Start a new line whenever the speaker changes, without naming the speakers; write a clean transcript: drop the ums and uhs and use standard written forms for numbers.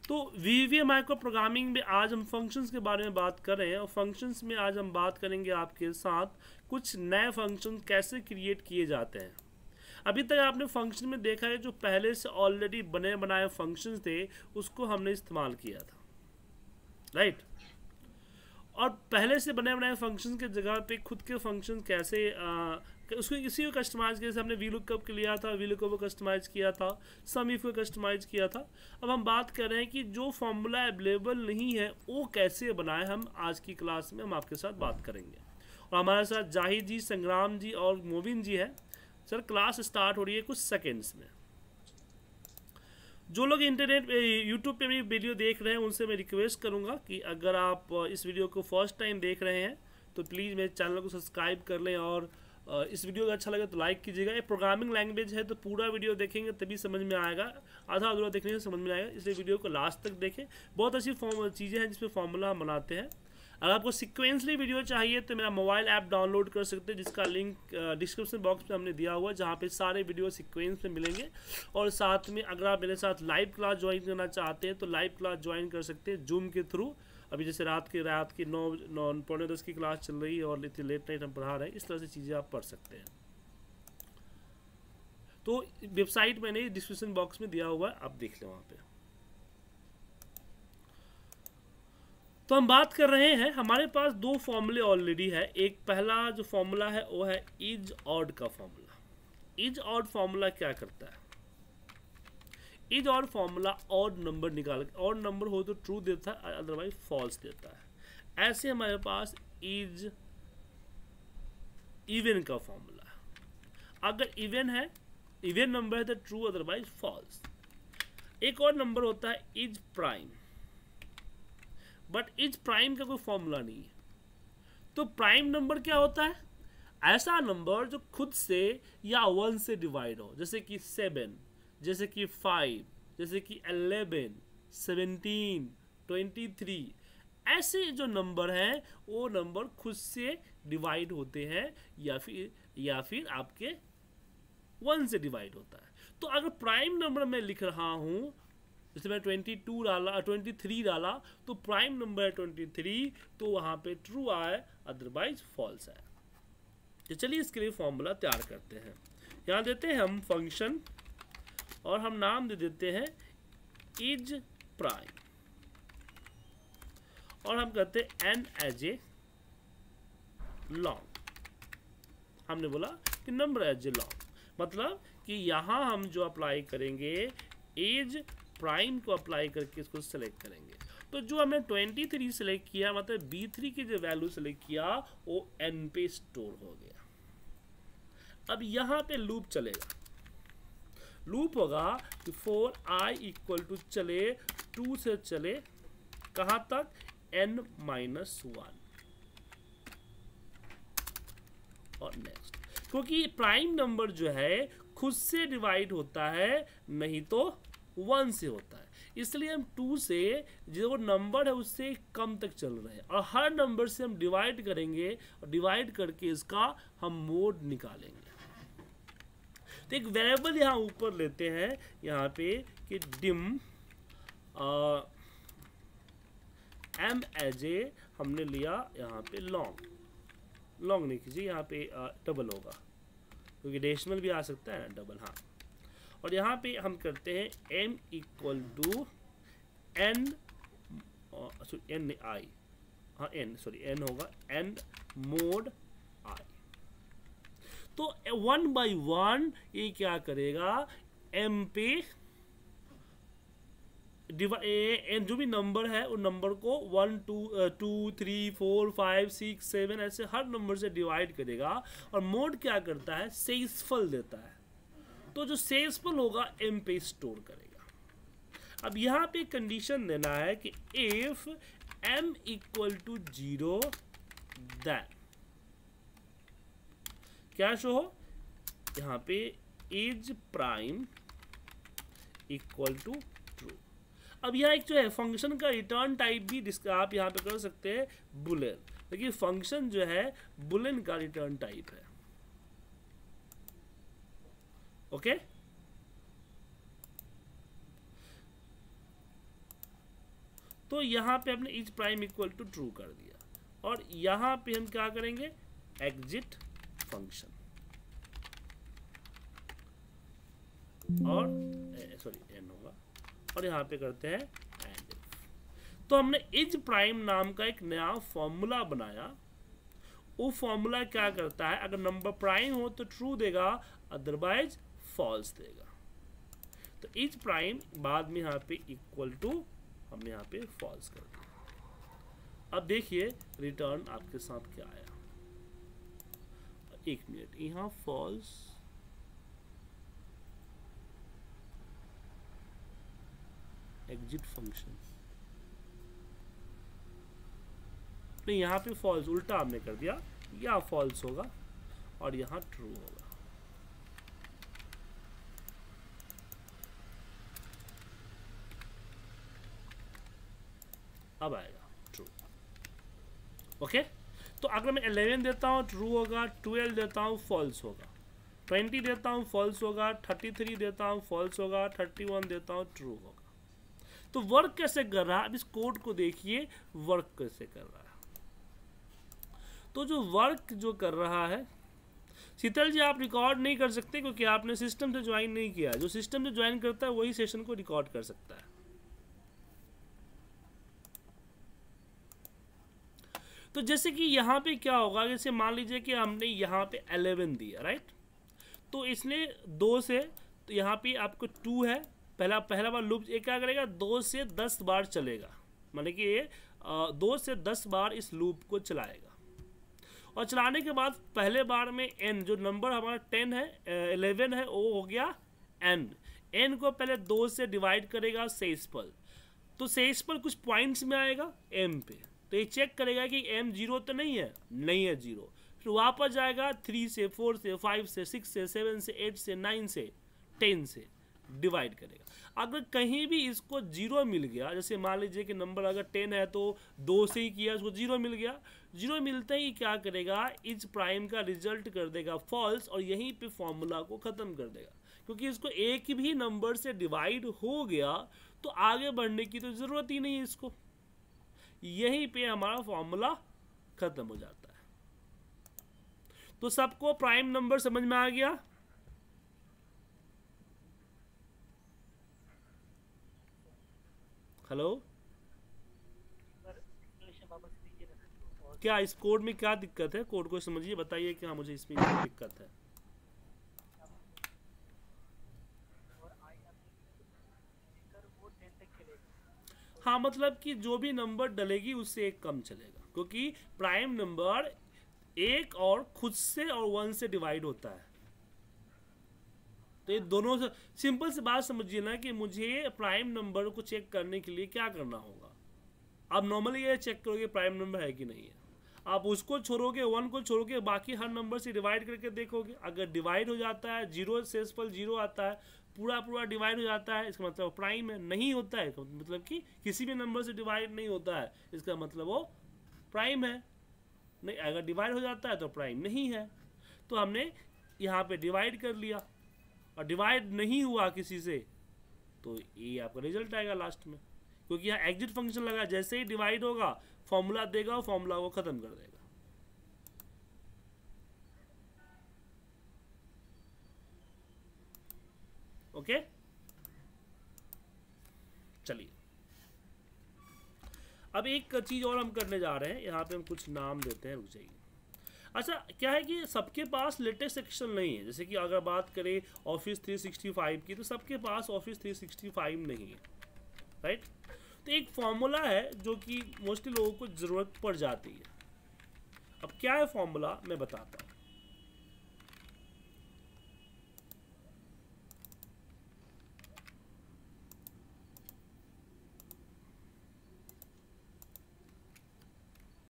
तो वीवीए micro programming में आज हम फंक्शंस के बारे में बात कर रहे हैं, और फंक्शंस में आज हम बात करेंगे आपके साथ कुछ नए फंक्शन कैसे क्रिएट किए जाते हैं। अभी तक आपने फंक्शन में देखा है जो पहले से ऑलरेडी बने बनाए फंक्शंस थे उसको हमने इस्तेमाल किया था, राइट। और पहले से बने बनाए फंक्शन के जगह पे खुद के फंक्शन कैसे उसको इसी को कस्टमाइज किया। जैसे हमने वी लुकअप के लिया था, वी लुकअप को कस्टमाइज किया था, सम इफ को कस्टमाइज किया था। अब हम बात कर रहे हैं कि जो फॉर्मूला अवेलेबल नहीं है वो कैसे बनाए, हम आज की क्लास में हम आपके साथ बात करेंगे। और हमारे साथ जाहिद जी, संग्राम जी और मोबिन जी है। सर क्लास स्टार्ट हो रही है कुछ सेकेंड्स में। जो लोग इंटरनेट यूट्यूब पे मेरी वीडियो देख रहे हैं उनसे मैं रिक्वेस्ट करूंगा कि अगर आप इस वीडियो को फर्स्ट टाइम देख रहे हैं तो प्लीज़ मेरे चैनल को सब्सक्राइब कर लें, और इस वीडियो का अच्छा लगे तो लाइक कीजिएगा। ये प्रोग्रामिंग लैंग्वेज है तो पूरा वीडियो देखेंगे तभी समझ में आएगा, आधा अधूरा देखने से समझ में आएगा, इसलिए वीडियो को लास्ट तक देखें। बहुत अच्छी चीज़ें हैं जिसमें फॉर्मूला हम बनाते हैं। अगर आपको सिक्वेंसली वीडियो चाहिए तो मेरा मोबाइल ऐप डाउनलोड कर सकते हैं, जिसका लिंक डिस्क्रिप्शन बॉक्स में हमने दिया हुआ है, जहाँ पे सारे वीडियो सिक्वेंस में मिलेंगे। और साथ में अगर आप मेरे साथ लाइव क्लास ज्वाइन करना चाहते हैं तो लाइव क्लास ज्वाइन कर सकते हैं जूम के थ्रू। अभी जैसे रात की 9:10 की क्लास चल रही है और इतनी लेट नाइट हम पढ़ा रहे हैं, इस तरह से चीज़ें आप पढ़ सकते हैं। तो वेबसाइट मैंने डिस्क्रिप्शन बॉक्स में दिया हुआ है, आप देख लें वहाँ पे। तो हम बात कर रहे हैं, हमारे पास दो फॉर्मूले ऑलरेडी है। एक पहला जो फॉर्मूला है वो है इज ऑड का फॉर्मूला। इज ऑड फॉर्मूला क्या करता है? Is odd formula odd number निकाल, ऑड नंबर हो तो ट्रू देता है, अदरवाइज फॉल्स देता है। ऐसे हमारे पास इज इवन का फॉर्मूला है। अगर इवन है, इवन नंबर है तो ट्रू, अदरवाइज फॉल्स। एक और नंबर होता है is prime, but is prime का कोई फॉर्मूला नहीं है। तो प्राइम नंबर क्या होता है? ऐसा नंबर जो खुद से या 1 से डिवाइड हो, जैसे कि 7, जैसे कि 5, जैसे कि 11, 17, 23। ऐसे जो नंबर हैं वो नंबर खुद से डिवाइड होते हैं या फिर आपके 1 से डिवाइड होता है। तो अगर प्राइम नंबर मैं लिख रहा हूं, जैसे मैं 23 डाला तो प्राइम नंबर है 23, तो वहां पे ट्रू आए, अदरवाइज फॉल्स आए। तो चलिए इसके लिए फॉर्मूला तैयार करते हैं। यहाँ देते हैं हम फंक्शन और हम नाम दे देते हैं इज प्राइम, और हम कहते हैं एन एज ए लॉन्ग। हमने बोला कि नंबर एज ए लॉन्ग, मतलब कि यहाँ हम जो अप्लाई करेंगे एज प्राइम को अप्लाई करके इसको सेलेक्ट करेंगे। तो जो हमने 23 सेलेक्ट किया, मतलब B3 की जो वैल्यू सेलेक्ट किया वो N पे स्टोर हो गया। अब यहाँ पे लूप चलेगा, लूप होगा कि 4i इक्वल टू चले 2 से चले कहाँ तक? N-1 और नेक्स्ट। क्योंकि प्राइम नंबर जो है खुद से डिवाइड होता है, नहीं तो 1 से होता है, इसलिए हम 2 से जो नंबर है उससे कम तक चल रहे हैं, और हर नंबर से हम डिवाइड करेंगे और डिवाइड करके इसका हम मोड निकालेंगे। तो एक वेरिएबल यहाँ ऊपर लेते हैं, यहाँ पे कि डिम एम एज ए हमने लिया, यहाँ पे लॉन्ग नहीं कीजिए, यहाँ पे डबल होगा क्योंकि डेसिमल भी आ सकता है ना, डबल। हाँ, और यहाँ पे हम करते हैं m equal to n i, हाँ n होगा n मोड i। तो 1 by 1 ये क्या करेगा? m पे जो भी नंबर है उन नंबर को 1 2 3 4 5 6 7 ऐसे हर नंबर से डिवाइड करेगा, और मोड क्या करता है? सेक्सफुल देता है। तो जो सेक्सफुल होगा m पे स्टोर करेगा। अब यहाँ पे कंडीशन देना है कि if m equal to 0 then क्या शो हो? यहाँ पे is prime equal to true. अब यहाँ एक जो है फंक्शन का रिटर्न टाइप भी आप यहाँ पे कर सकते हैं बुलियन, देखिए फंक्शन जो है बुलियन का रिटर्न टाइप है। ओके, तो यहाँ पे हमने is prime equal to true कर दिया और यहाँ पे हम क्या करेंगे, एग्जिट फंक्शन और सॉरी एन होगा और यहाँ पे करते हैं एंड इफ। तो हमने इज प्राइम नाम का एक नया फॉर्मूला बनाया। वो फॉर्मूला क्या करता है, अगर नंबर प्राइम हो तो ट्रू देगा, अदरवाइज फॉल्स देगा। तो इज प्राइम बाद में यहाँ पे इक्वल टू हमने यहाँ पे फॉल्स कर दिया। अब देखिए रिटर्न आपके साथ क्या आया, एक मिनट, यहाँ फॉल्स एग्जिट फंक्शन नहीं, यहाँ पे फॉल्स उल्टा हमने कर दिया, यहाँ फॉल्स होगा और यहाँ ट्रू होगा। अब आएगा ट्रू। ओके, तो अगर मैं 11 देता हूँ ट्रू होगा, 12 देता हूँ फॉल्स होगा, 20 देता हूँ फॉल्स होगा, 33 देता हूँ फॉल्स होगा, 31 देता हूँ ट्रू होगा। तो वर्क कैसे कर रहा है, अब इस कोड को देखिए वर्क कैसे कर रहा है। तो जो वर्क जो कर रहा है, शीतल जी आप रिकॉर्ड नहीं कर सकते क्योंकि आपने सिस्टम से ज्वाइन नहीं किया। जो सिस्टम से ज्वाइन करता है वही सेशन को रिकॉर्ड कर सकता है। तो जैसे कि यहाँ पे क्या होगा, जैसे मान लीजिए कि हमने यहाँ पे 11 दिया, राइट, तो इसने 2 से, तो यहाँ पे आपको 2 है, पहला बार लूप ये क्या करेगा, 2 से 10 बार चलेगा, माने कि ये 2 से 10 बार इस लूप को चलाएगा। और चलाने के बाद पहले बार में n, जो नंबर हमारा 10 है 11 है, वो हो गया n को पहले 2 से डिवाइड करेगा शेष पर, तो शेष पर कुछ पॉइंट्स में आएगा m पे, तो ये चेक करेगा कि m 0 तो नहीं है 0, फिर वापस जाएगा 3 से 4 से 5 से 6 से 7 से 8 से 9 से 10 से डिवाइड करेगा। अगर कहीं भी इसको 0 मिल गया, जैसे मान लीजिए कि नंबर अगर 10 है तो 2 से ही किया, उसको 0 मिल गया, 0 मिलते ही क्या करेगा, इज प्राइम का रिजल्ट कर देगा फॉल्स और यहीं पे फॉर्मूला को ख़त्म कर देगा। क्योंकि इसको एक भी नंबर से डिवाइड हो गया तो आगे बढ़ने की तो ज़रूरत ही नहीं है इसको, यहीं पे हमारा फॉर्मूला ख़त्म हो जाता है। तो सबको प्राइम नंबर समझ में आ गया? हेलो, क्या इस कोड में क्या दिक्कत है? कोड को समझिए, बताइए कि हाँ मुझे इसमें क्या दिक्कत है। हाँ, मतलब कि जो भी नंबर डलेगी उससे एक कम चलेगा, क्योंकि प्राइम नंबर एक और खुद से और 1 से डिवाइड होता है। तो ये दोनों से सिंपल सी बात समझिए ना कि मुझे प्राइम नंबर को चेक करने के लिए क्या करना होगा। आप नॉर्मली ये चेक करोगे प्राइम नंबर है कि नहीं है, आप उसको छोड़ोगे, 1 को छोड़ोगे, बाकी हर नंबर से डिवाइड करके देखोगे। अगर डिवाइड हो जाता है, 0 शेष पर 0 आता है, पूरा डिवाइड हो जाता है, इसका मतलब प्राइम है। नहीं होता है मतलब कि किसी भी नंबर से डिवाइड नहीं होता है, इसका मतलब वो प्राइम है। नहीं, अगर डिवाइड हो जाता है तो प्राइम नहीं है। तो हमने यहाँ पे डिवाइड कर लिया और डिवाइड नहीं हुआ किसी से, तो ये आपका रिजल्ट आएगा लास्ट में, क्योंकि यहाँ एग्जिट फंक्शन लगा, जैसे ही डिवाइड होगा फॉर्मूला देगा और फॉर्मूला को खत्म कर देगा। ओके, चलिए अब एक चीज और हम करने जा रहे हैं, यहाँ पे हम कुछ नाम देते हैं, रुक जाइए। अच्छा, क्या है कि सबके पास लेटेस्ट सेक्शन नहीं है। जैसे कि अगर बात करें ऑफिस 365 की, तो सबके पास ऑफिस 365 नहीं है, राइट। तो एक फॉर्मूला है जो कि मोस्टली लोगों को ज़रूरत पड़ जाती है। अब क्या है फॉर्मूला, मैं बताता हूँ।